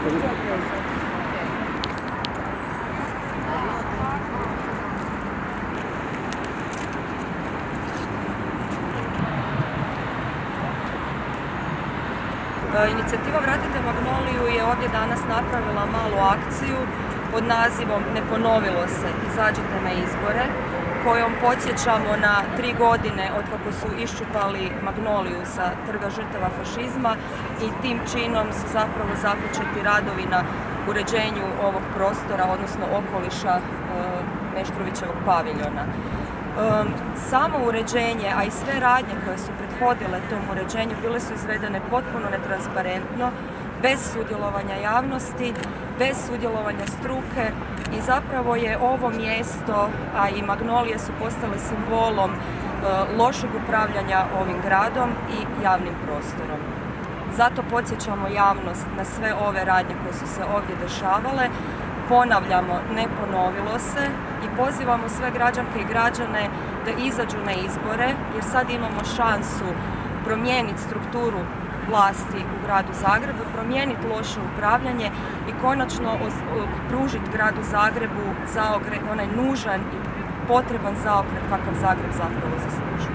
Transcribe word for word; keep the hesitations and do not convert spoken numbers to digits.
Inicijativa Vratite Magnoliju je ovdje danas napravila malu akciju pod nazivom Ne ponovilo se, izađite na izbore, kojom podsjećamo na tri godine od kako su iščupali Magnoliju sa Trga žrtava fašizma i tim činom su zapravo započeti radovi na uređenju ovog prostora, odnosno okoliša Meštrovićevog paviljona. Samo uređenje, a i sve radnje koje su prethodile tom uređenju bile su izvedene potpuno netransparentno, bez sudjelovanja javnosti, bez sudjelovanja struke i zapravo je ovo mjesto, a i Magnolije su postale simbolom lošeg upravljanja ovim gradom i javnim prostorom. Zato podsjećamo javnost na sve ove radnje koje su se ovdje dešavale. Ponavljamo, ne ponovilo se i pozivamo sve građanke i građane da izađu na izbore jer sad imamo šansu promijeniti strukturu vlasti u gradu Zagrebu, promijeniti loše upravljanje i konačno pružiti gradu Zagrebu zaokret, onaj nužan i potreban zaokret kakav Zagreb zapravo zaslužuje.